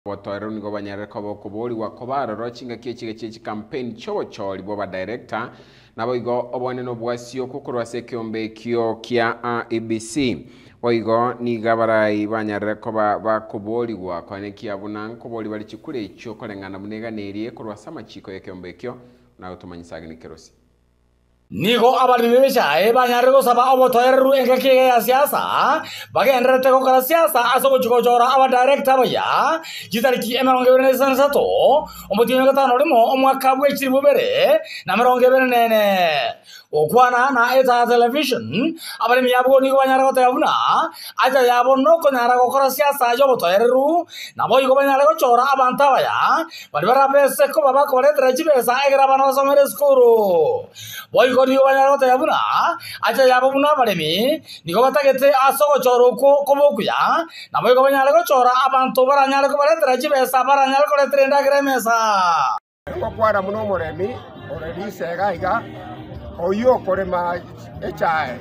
Watoero nigo banyare kobo kubori wakobara rochinga kichi campaign chocho libo ba director nabo igo obone no bwasio kukurwa sekiombe kio kia ABC oigo ni gabarai banyare koba bakubori wa kwane kia bunan kubori bali chikure icho kolengana munega nerie kurwa sama chiko yekiombe kio na utumanyisage ni kerosi Nigo abalibisha banyarego saba obotoeru engeke ya siasa bagendrete ko kala siasa asobo chukojora aba director baya gitariki emeronge bene sansato omutinyo gatano limo omwaka bwechiri bubere na meronge bene nene okwana na eta television abali miyabo nigo banyarego tayabuna aja yabo no ko nyarago kala siasa yo botoeru na boy go banyarego chora abanta baya bali barabese ko baba ko letra chibesa egera bano somere skuru boy Nigo banyarego tayabuna acha yabuna baremi nigo batagete asogo choro ko bokuya nabo nigo banyarego chora abantu baranyarego baretera chibesa baranyarego letrenda gremesa ko kwara muno moremi oredi sega iga oyo korema echai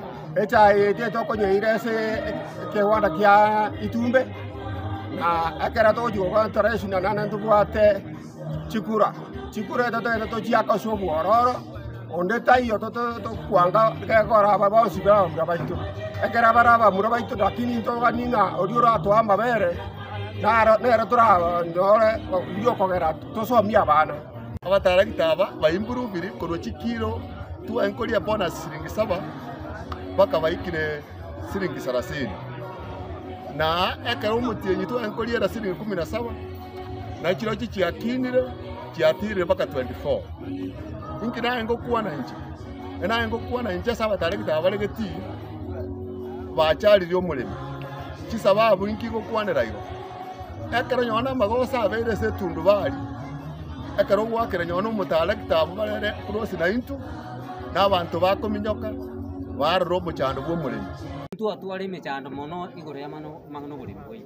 ete to konyeire se ke wada kia itumbe na akera to jo ko international na ndubwate chikura to chiaka sobu ororo onde tayo to kwanga ke kora baba siba murabaito ekera baraba murabaito lakini to ganinga odiora to amabere nera tora ndore yo kogera to so mia bana abatara kitaba ba improve ko chikiro tu enkoli abona siringi 7 baka baikire siringi 30 na ekera umutenyi tu enkoli era siringi 17 na kiro chichi akinire kiatire baka 24 Inkina ngo kuwa na nje. Ena ngo kuwa na nje saba tare kitaba legeti. Bachari ryo mulemi. Kisababu inkigo kuwa ne rayo. Ekero nyona magosa abere se tundu bali. Ekero gwakere nyona umutala kitaba barere cross na intu. N'abantu bakominyoka barro mu cyando bwo mulemi. Tu atware me cyando mono igore yamano magno bulimi bwo.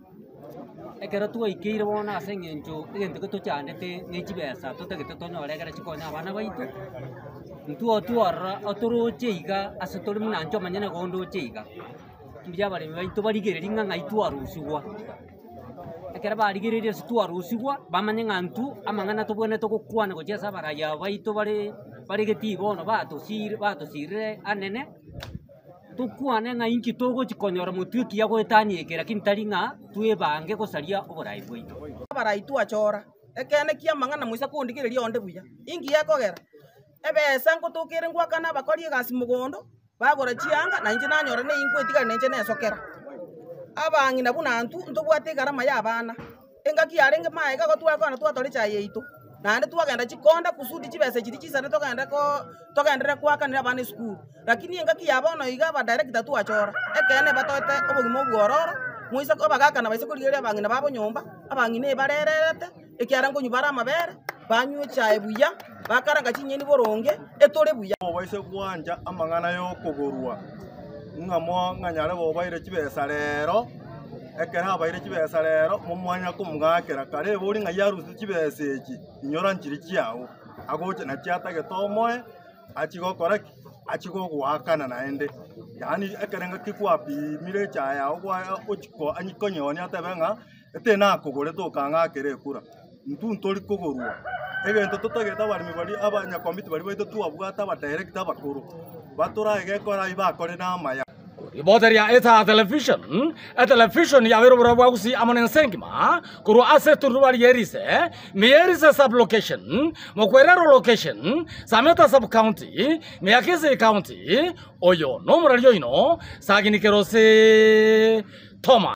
Ekera tu ikire bona asengenjo igende ko cyandete n'ikibesa tutagete tonyoregera chikonya abana baitu ntu atwara atoro cheiga asatori munanjo manyana gondo cheiga mbya bari baitu barigereri nganga itwarusugwa ekera barigereri itwarusugwa bamanya ntu amangana tobone to kokwana ko chesa baraya baitu bari geti bono batosire anene tukwane nga inki togo chikonyora mutuki ya gwetani ekera kintaringa tuebange gosaria oborai bwito baraitu achora ekene kia mangana muisa kundikireria onde buya ingi yakogera ebesa ngutukire ngwakana bakori gasi mugondo bagora chianga na inje nanyora ne ingwetigara nenje nesokera abangi nabunantu ntubwate garama ya bana engaki yarenge maega gotwakana twatori cha yeito nande twagenda chikonda kusudi chibese chiti chisane togendera kwakanira abana school lakini engaki yabono iga ba director tu achora ekene batoete obugimo bwororo muisa ko bagakana baise kurigeria abangi nababo nyomba abangi ne barererete ekiarango nyubara amabere banywe chae buya bakaranga chinyeni boronge etore buya baise kwanja amangana yo kogorwa ngamo nganyare bo baire chibesa rero ekera baire chibesa rero mumwanya kumugakera kare buri ngayarusi chibesa eki nyora nchiri kiawo agoche na chiata getomoe achigokora achigogwakana naende yani ekerenga kikwapi mire chaya ogwa ochiko anyikonyoni atabenga etena kogore to kanga kere kura ntuntori kogorwa egento totageta bari mibari abanya komiti bari baito tuabwata ba director bakuru batora egekora ibakore na maya Iboteria eta television ya vero bro bwagusi amonen sengima kuru asset ruwari yerise meyerise sub location mokwerero location sameta sub county meyakese county oyo no muralyo ino sagini kerose toma